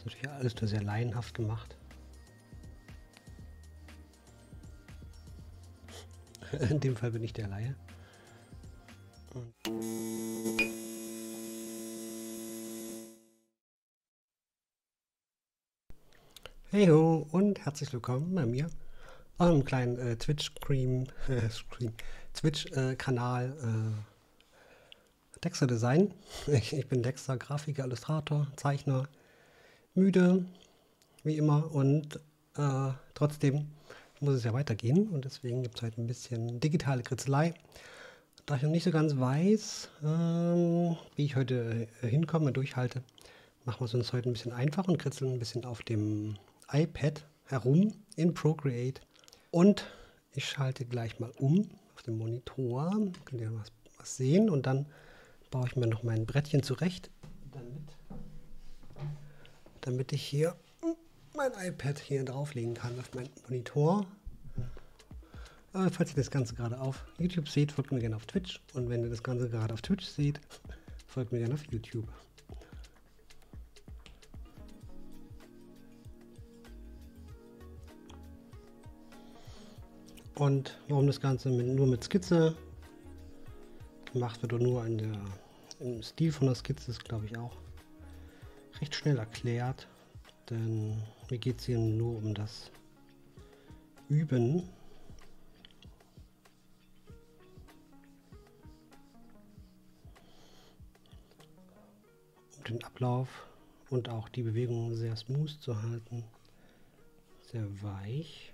Wird hier alles nur sehr laienhaft gemacht. In dem Fall bin ich der Laie. Hey ho und herzlich willkommen bei mir, eurem kleinen Twitch-Kanal Dexter Design. Ich bin Dexter, Grafiker, Illustrator, Zeichner, müde, wie immer, und trotzdem muss es ja weitergehen und deswegen gibt es heute ein bisschen digitale Kritzelei. Da ich noch nicht so ganz weiß, wie ich heute hinkomme, durchhalte, machen wir es uns heute ein bisschen einfach und kritzeln ein bisschen auf dem iPad herum in Procreate. Und ich schalte gleich mal um auf dem Monitor, könnt ihr was sehen, und dann baue ich mir noch mein Brettchen zurecht, damit ich hier mein iPad hier drauflegen kann auf meinen Monitor. Falls ihr das Ganze gerade auf YouTube seht, folgt mir gerne auf Twitch, und wenn ihr das Ganze gerade auf Twitch seht, folgt mir gerne auf YouTube. Und warum das Ganze nur mit Skizze gemacht wird oder nur im Stil von der Skizze, ist, glaube ich, auch recht schnell erklärt. Denn mir geht es hier nur um das Üben. Um den Ablauf und auch die Bewegungen sehr smooth zu halten. Sehr weich.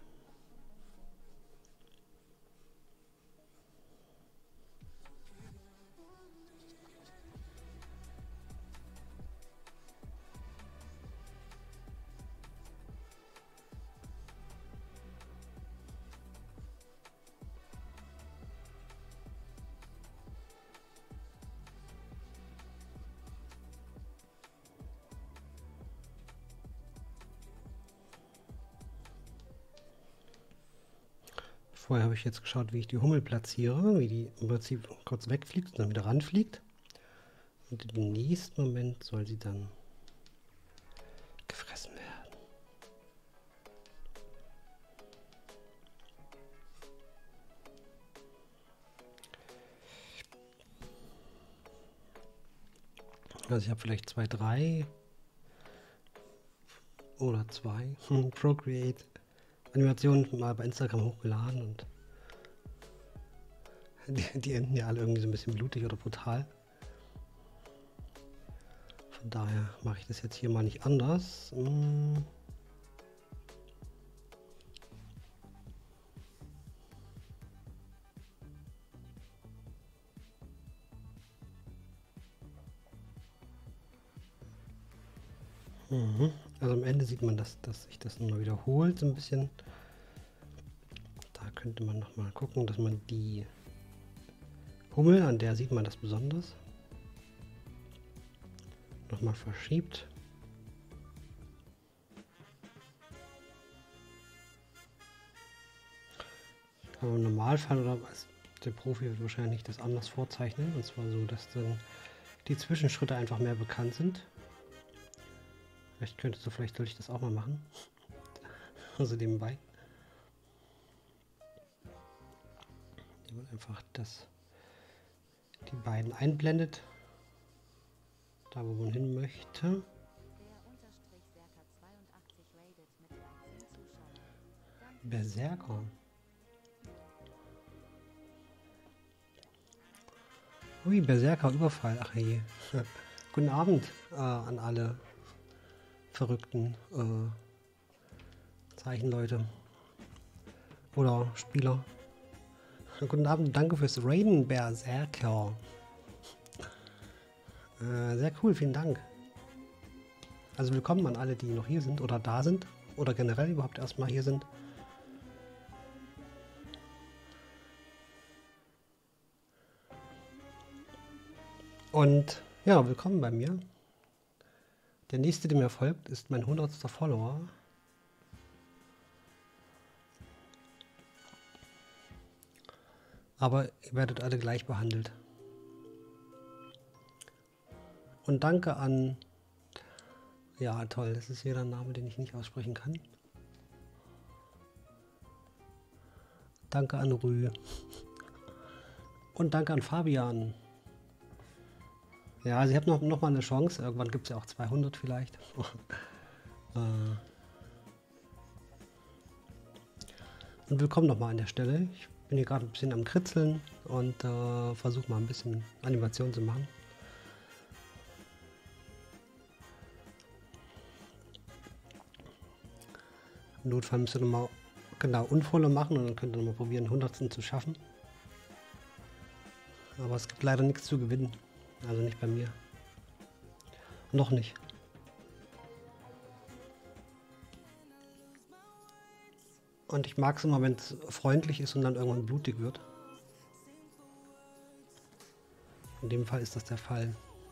Vorher habe ich jetzt geschaut, wie ich die Hummel platziere, wie die im Prinzip kurz wegfliegt und dann wieder ranfliegt. Und im nächsten Moment soll sie dann gefressen werden. Also ich habe vielleicht 2, 3 oder 2 Procreate Animationen mal bei Instagram hochgeladen, und die enden ja alle irgendwie so ein bisschen blutig oder brutal. Von daher mache ich das jetzt hier mal nicht anders. Also am Ende sieht man, dass sich das nochmal wiederholt, so ein bisschen. Da könnte man nochmal gucken, dass man die Hummel, an der sieht man das besonders, nochmal verschiebt. Aber im Normalfall, oder der Profi wird wahrscheinlich das anders vorzeichnen, und zwar so, dass dann die Zwischenschritte einfach mehr bekannt sind. Vielleicht soll ich das auch mal machen. Also nebenbei. Hier wird einfach die beiden einblendet. Da, wo man hin möchte. Berserker. Ui, Berserker Überfall. Ach je. Guten Abend an alle verrückten Zeichenleute oder Spieler. Guten Abend, danke fürs Raiden, Berserker. Sehr cool, vielen Dank. Also willkommen an alle, die noch hier sind oder da sind oder generell überhaupt erstmal hier sind. Und ja, willkommen bei mir. Der nächste, der mir folgt, ist mein 100. Follower. Aber ihr werdet alle gleich behandelt. Und danke an Ja, toll. Das ist wieder ein Name, den ich nicht aussprechen kann. Danke an Rü. Und danke an Fabian. Ja, also ihr habt noch mal eine Chance. Irgendwann gibt es ja auch 200 vielleicht. Und willkommen nochmal an der Stelle. Ich bin hier gerade ein bisschen am Kritzeln und versuche mal ein bisschen Animation zu machen. Im Notfall müsst ihr nochmal genau Unvolle machen und dann könnt ihr nochmal probieren, 100. zu schaffen. Aber es gibt leider nichts zu gewinnen. Also nicht bei mir. Noch nicht. Und ich mag es immer, wenn es freundlich ist und dann irgendwann blutig wird. In dem Fall ist das der Fall.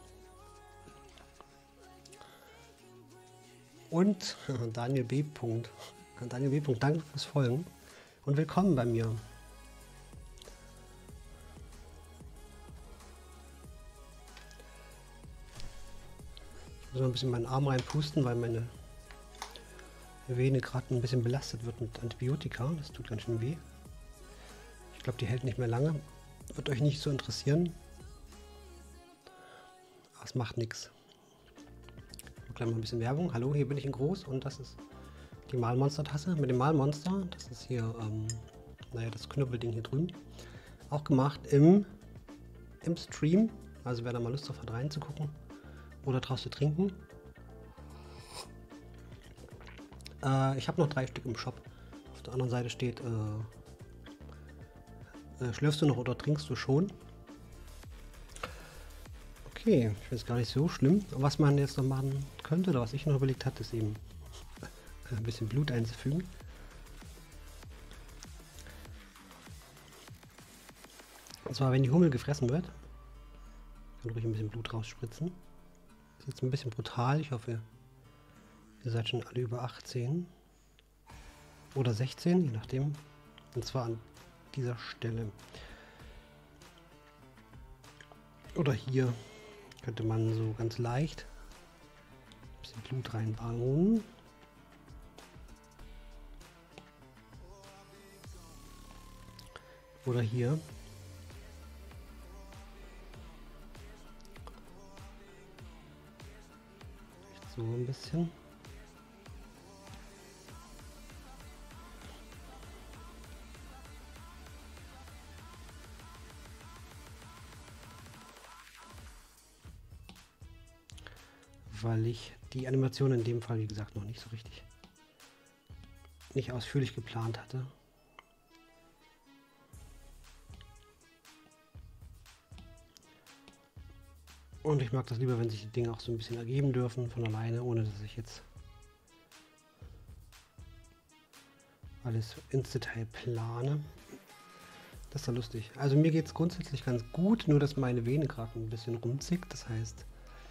Und Daniel B. Daniel B. Danke fürs Folgen und willkommen bei mir. Ich muss noch ein bisschen meinen Arm reinpusten, weil meine Vene gerade ein bisschen belastet wird mit Antibiotika. Das tut ganz schön weh. Ich glaube, die hält nicht mehr lange. Wird euch nicht so interessieren. Aber es macht nichts. Gleich mal ein bisschen Werbung. Hallo, hier bin ich in groß und das ist die Malmonster-Tasse mit dem Malmonster. Das ist hier, naja, das Knüppelding hier drüben. Auch gemacht im Stream. Also wer da mal Lust drauf hat, reinzugucken oder draus zu trinken. Ich habe noch 3 Stück im Shop. Auf der anderen Seite steht, schlürfst du noch oder trinkst du schon? Okay, ich finde es gar nicht so schlimm. Was man jetzt noch machen könnte, oder was ich noch überlegt hatte, ist eben ein bisschen Blut einzufügen. Und zwar, wenn die Hummel gefressen wird, kann ruhig ein bisschen Blut rausspritzen. Das ist jetzt ein bisschen brutal. Ich hoffe, ihr seid schon alle über 18 oder 16, je nachdem. Und zwar an dieser Stelle. Oder hier könnte man so ganz leicht ein bisschen Blut reinbauen. Oder hier. So ein bisschen. Weil ich die Animation in dem Fall, wie gesagt, noch nicht so richtig, nicht ausführlich geplant hatte. Und ich mag das lieber, wenn sich die Dinge auch so ein bisschen ergeben dürfen von alleine, ohne dass ich jetzt alles ins Detail plane. Das ist ja lustig. Also mir geht es grundsätzlich ganz gut, nur dass meine Vene gerade ein bisschen rumzickt. Das heißt,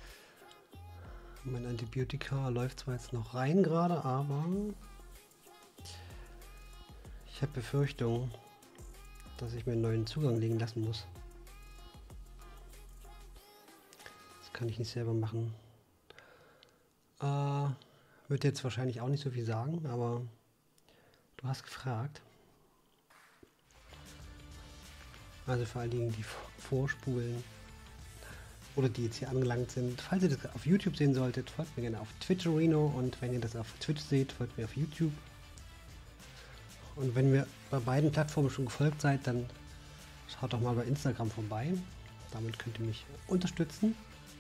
mein Antibiotika läuft zwar jetzt noch rein gerade, aber ich habe Befürchtung, dass ich mir einen neuen Zugang legen lassen muss. Das kann ich nicht selber machen. Wird jetzt wahrscheinlich auch nicht so viel sagen, aber du hast gefragt. Also für all diejenigen, die vorspulen oder die jetzt hier angelangt sind. Falls ihr das auf YouTube sehen solltet, folgt mir gerne auf Twitcherino, und wenn ihr das auf Twitch seht, folgt mir auf YouTube. Und wenn ihr bei beiden Plattformen schon gefolgt seid, dann schaut doch mal bei Instagram vorbei. Damit könnt ihr mich unterstützen.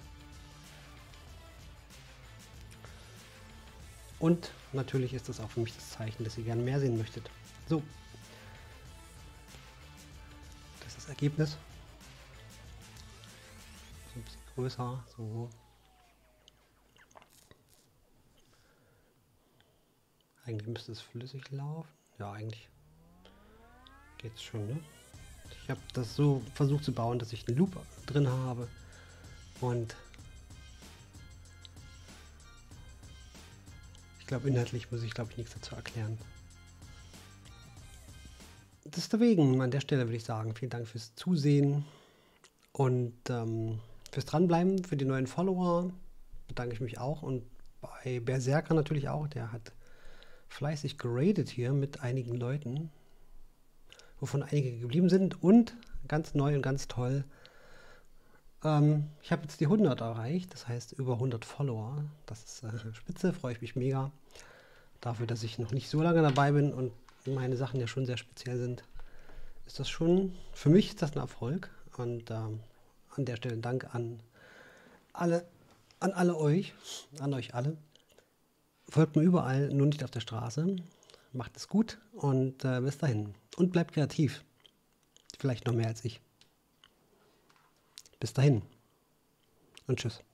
Und natürlich ist das auch für mich das Zeichen, dass ihr gerne mehr sehen möchtet. So. Das ist das Ergebnis. So ein bisschen größer. So. Eigentlich müsste es flüssig laufen. Ja, eigentlich geht es schon, ne? Ich habe das so versucht zu bauen, dass ich einen Loop drin habe. Und ich glaube, inhaltlich muss ich, nichts dazu erklären. Deswegen an der Stelle würde ich sagen, vielen Dank fürs Zusehen und fürs Dranbleiben, für die neuen Follower bedanke ich mich auch und bei Berserker natürlich auch. Der hat fleißig geradet hier mit einigen Leuten, wovon einige geblieben sind. Und ganz neu und ganz toll, ich habe jetzt die 100 erreicht, das heißt über 100 Follower. Das ist spitze, freue ich mich mega. Dafür, dass ich noch nicht so lange dabei bin und meine Sachen ja schon sehr speziell sind, ist das schon, für mich ist das ein Erfolg. Und an der Stelle Dank alle, an euch alle. Folgt mir überall, nur nicht auf der Straße. Macht es gut und bis dahin. Und bleibt kreativ. Vielleicht noch mehr als ich. Bis dahin und tschüss.